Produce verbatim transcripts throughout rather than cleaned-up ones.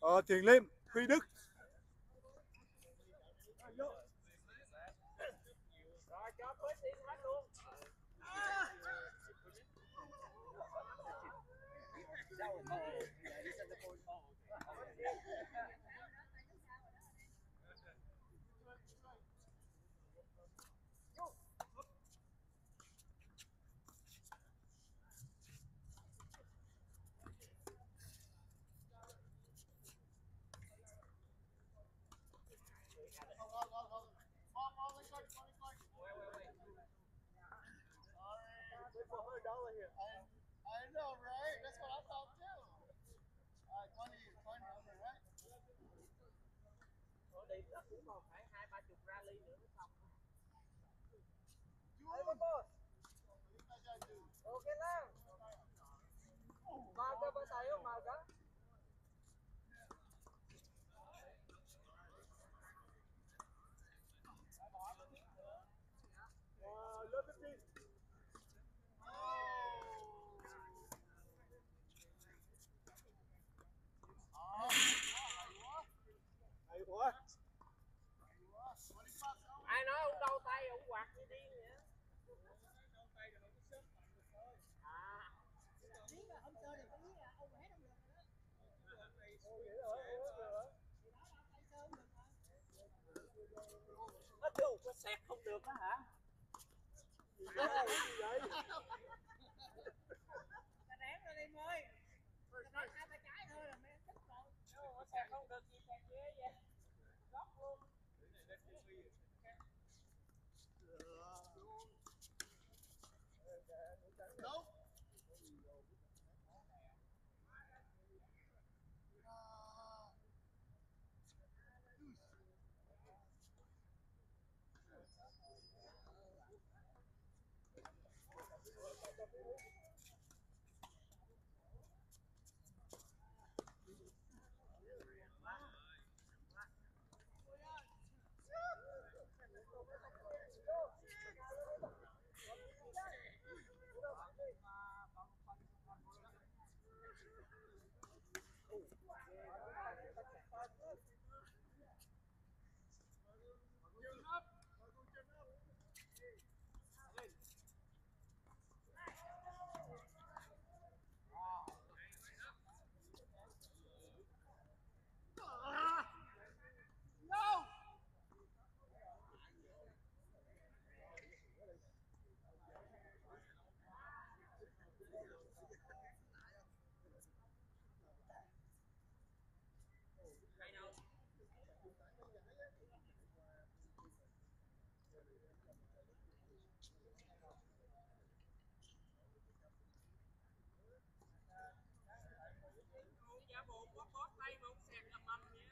Ờ, Thiền Liêm, Huy Đức. Rồi cho mới tiên hết luôn. I know, right? That's what I thought too. All right, twenty, twenty under, right? Ở đây chắc cũng còn phải hai ba chục rally nữa mới xong. Hey, my boss. Ok lang. Mau cho ba tay không mau cả. Hay quá. Ai nói ông đau tay ông quạt như điên vậy? À. Nó chưa có xẹt không được đó hả? Cái gì vậy? Ta ném ra đi ơi. Ta ném hai tay trái thôi là mấy thích rồi. Nó xẹt không được gì xẹt ghê vậy? Góc luôn. Nope. Giả bộ có bó tay mà ông xẹt là mầm vậy.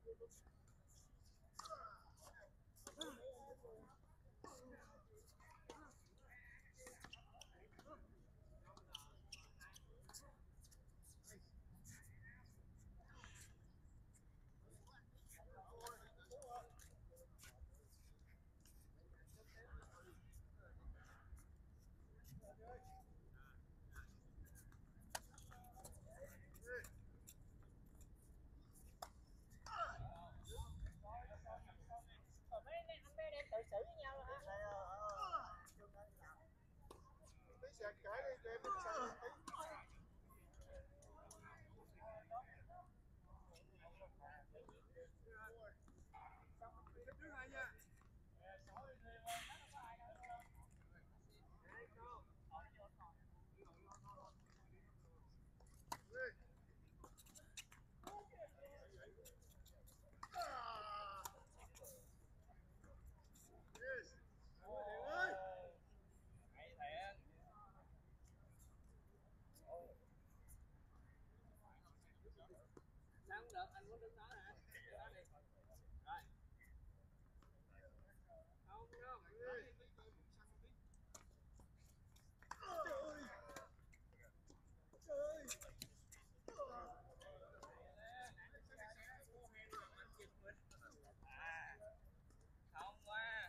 Rồi mấy anh bé đem tự xử với nhau hả? Tí sạc cãi đi, cho em đi sạc tí. Thứ hai nha. Sao không được, anh muốn đứng đó hả? Đứng đó đi. Rồi. Không, không. Không qua.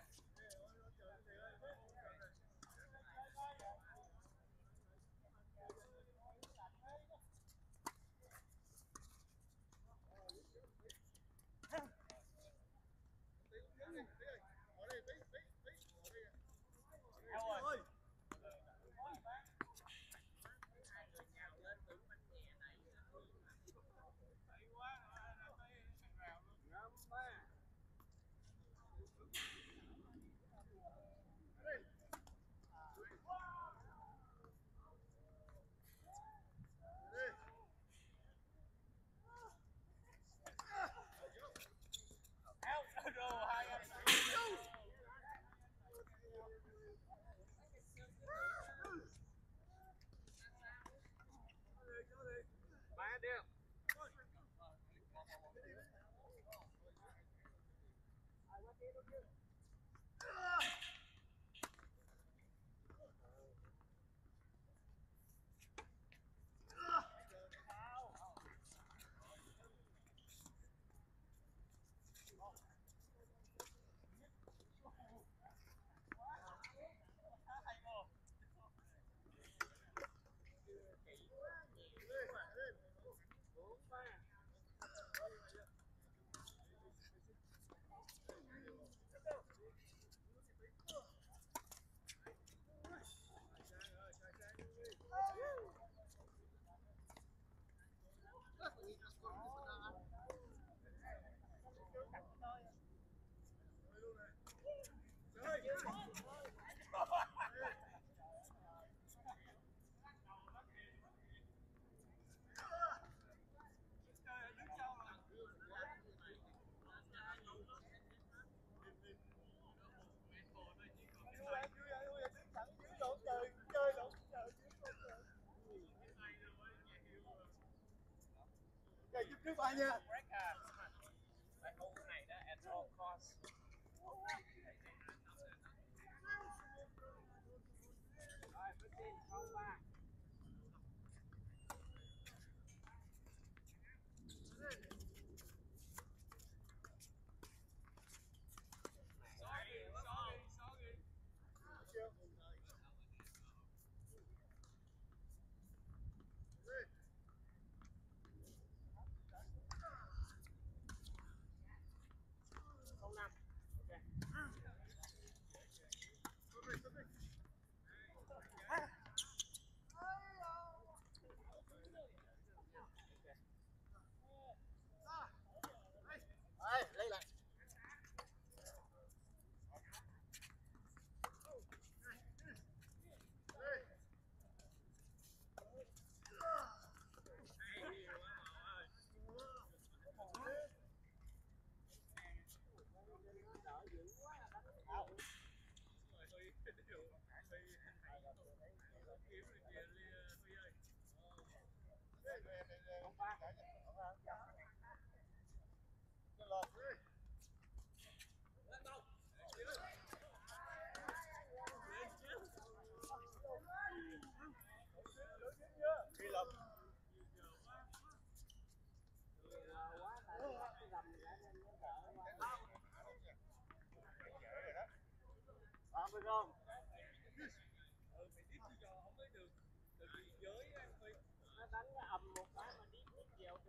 Ôi. Ba đi. Giúp trước ba nha. Phải hú cái này đó at all cost. Rồi, Martin, không ba. Không năm. Đây, lấy lại. Làm được không? Nó đánh nó ầm một cái mà đi biết gì ok.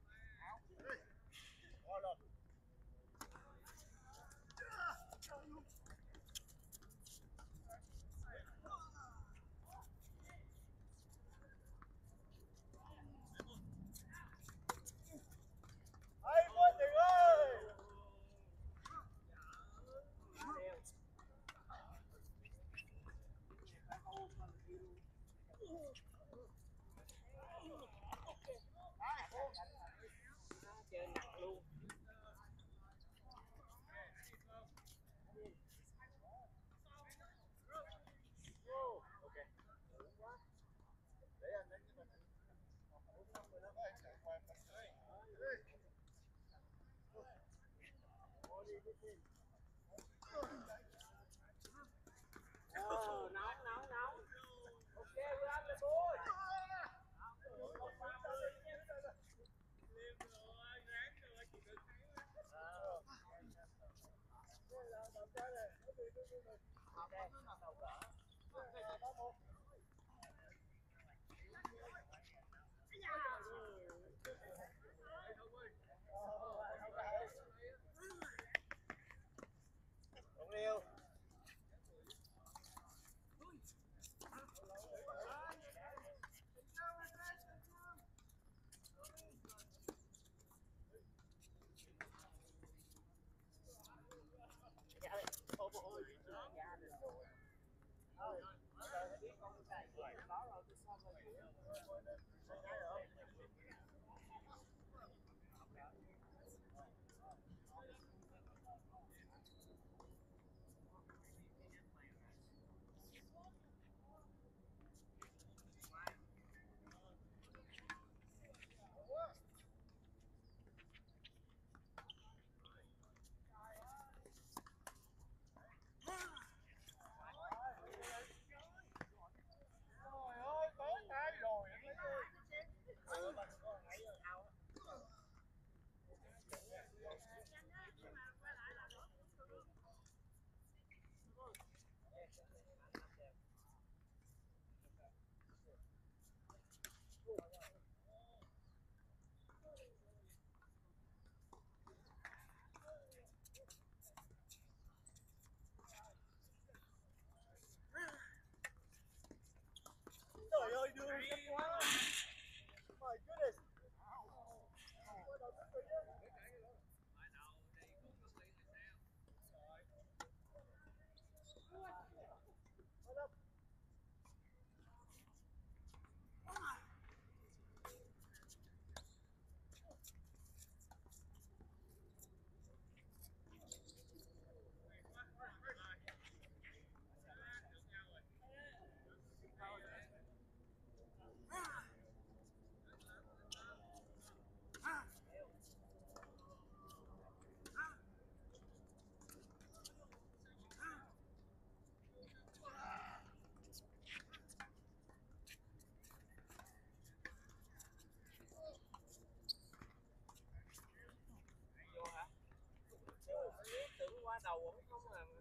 Rồi rồi. Hay quá Tiền ơi. Chơi nặng luôn. Ok. Để anh đánh cho mình. bốn năm mười lăm anh chạy qua mình. Ờ, nóng nóng nóng. Ok, we ăn the boy. Không yêu. Trời ơi, đưa chắc quá. My goodness. Vô hả? Tưởng qua đầu ổng không à.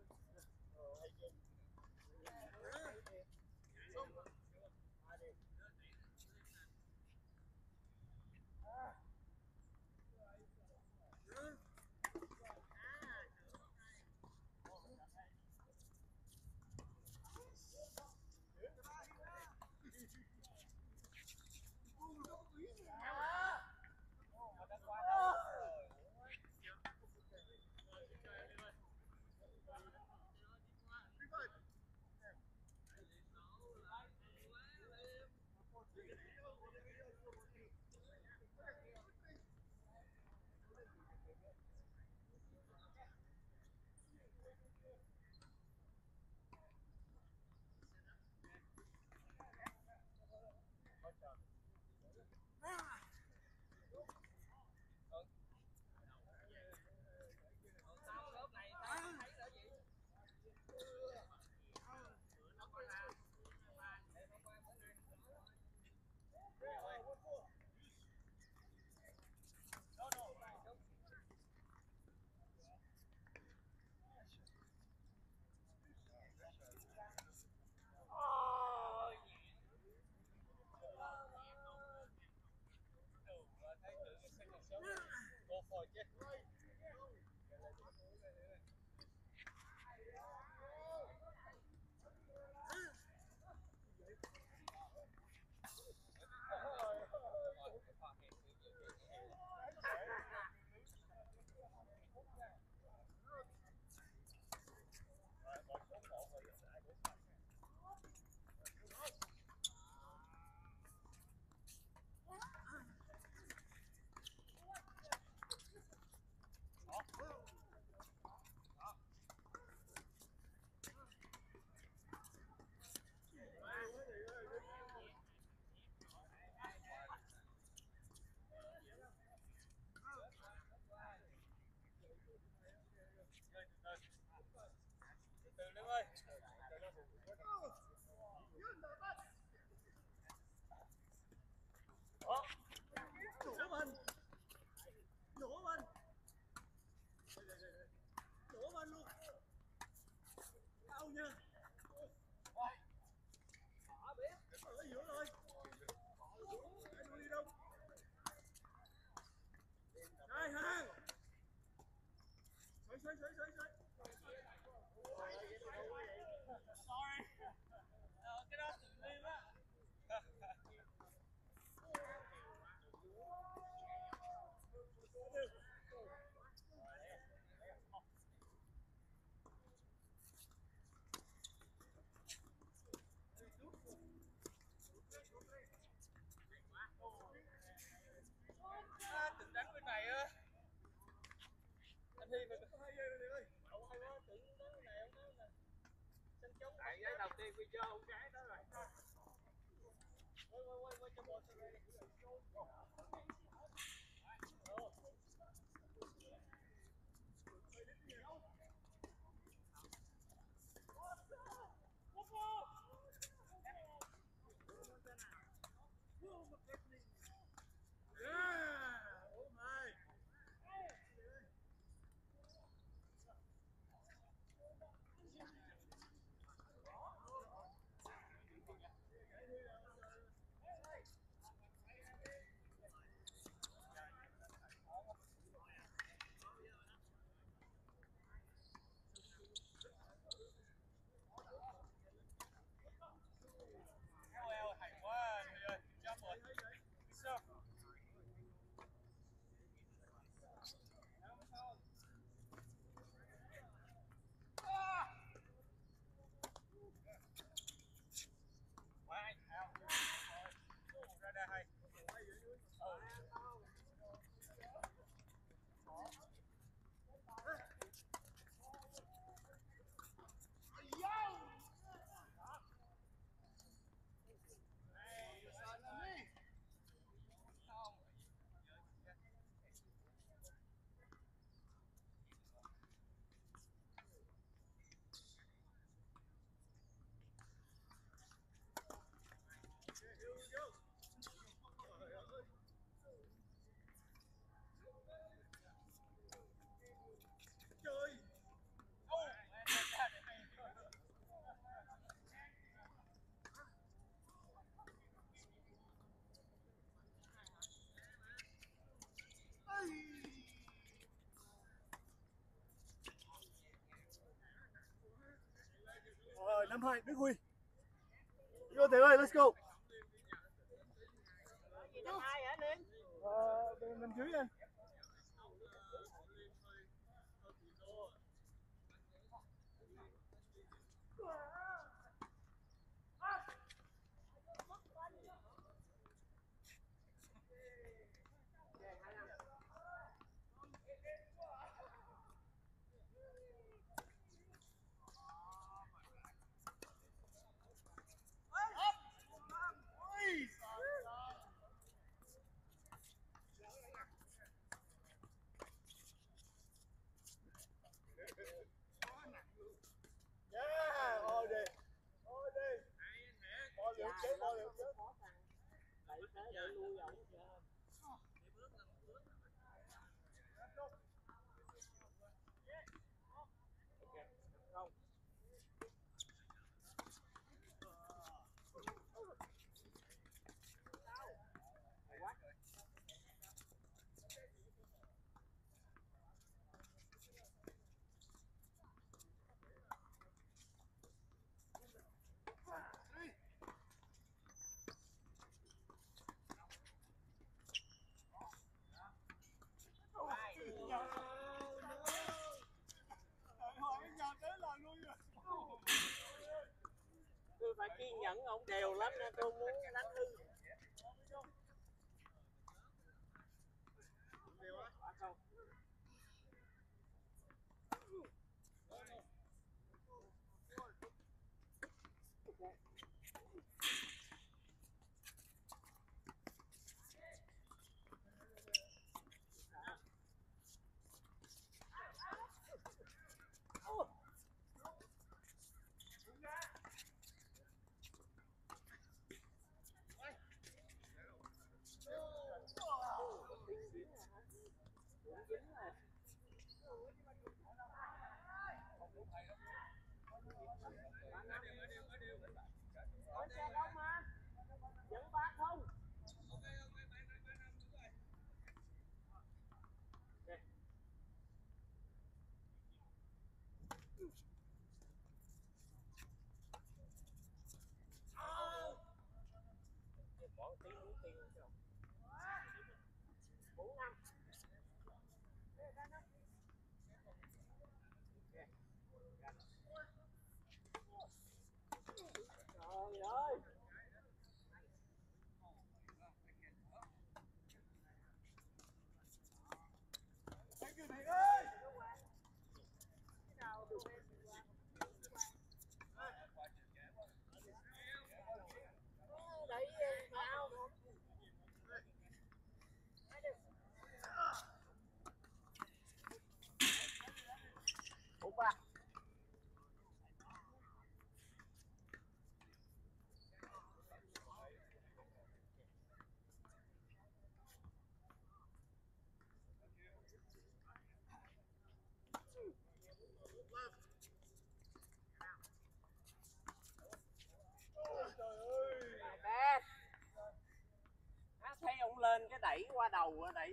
cho con gái đó rồi. Quay quay quay quay cho bò đây. Rồi, năm hai, Đức Huy. Vô Tiền ơi, let's go. Gì năm hai hả Ninh? Ờ, năm dưới anh. Yeah, all day. All day. Bỏ liệu chết, bỏ liệu chết. Đẩy tới đẩy lui rồi. Không. Tôi phải kiên nhẫn, ông đều lắm nha, tôi muốn đánh hư. Không. lên cái đẩy qua đầu đẩy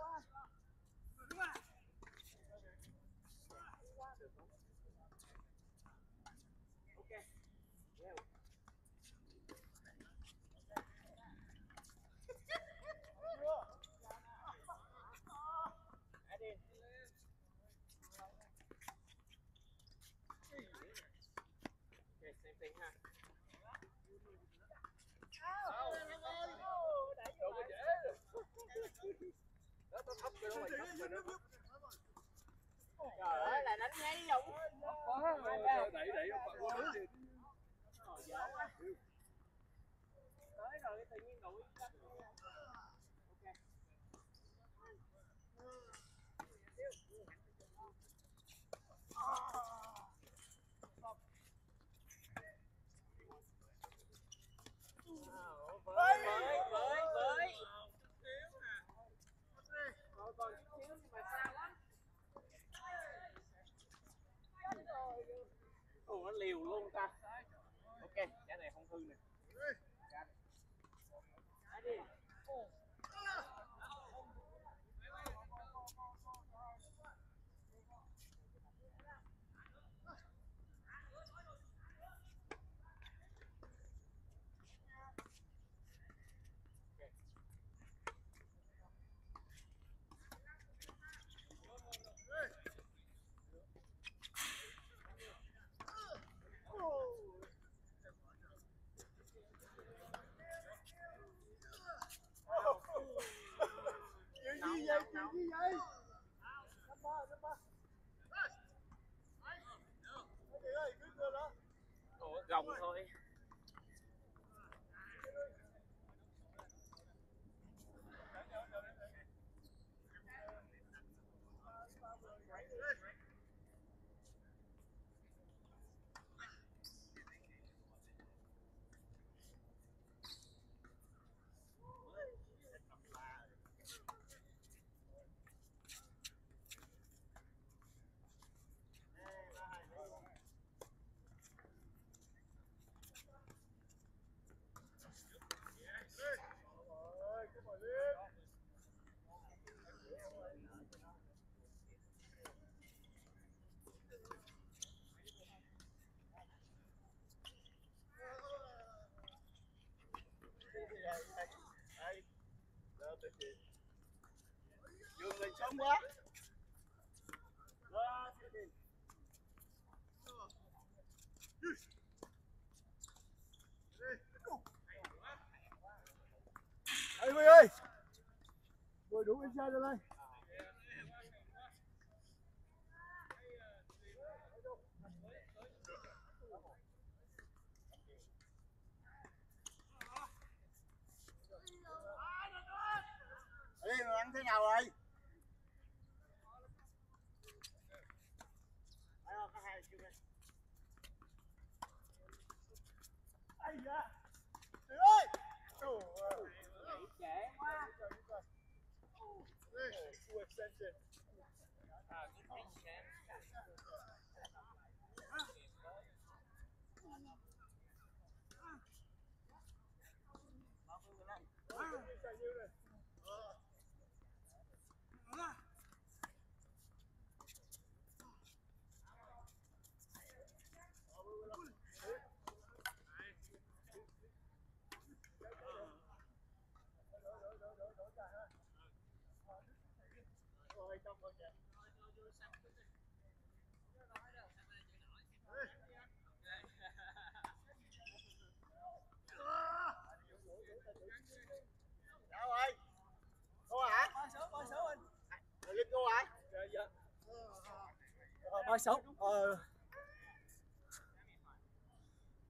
trời ơi là đánh nháy Dũng đẩy đẩy tới rồi tự nhiên đuổi bơi bơi bơi bơi còn còn chút xíu nhưng mà sao lắm. Ồ nó liều luôn ta. Ok cái này không hư nè. Đi. Chuyện gì vậy? Chuyện gì vậy? Năm ba, năm ba. Cái gì ơi, cứ đưa đó. Ủa gồng thôi. Dừng lên sớm quá. Ê Huy ơi, mười đủ inside lên đây. Ê mà ăn thế nào rồi? Ây da. Trời ơi. Trễ quá. Full extension. À, good thing, man. Sao rồi? Cô hả? ba sáu ba sáu anh. Linh cô hả? Dạ dạ. Ba sáu. Ờ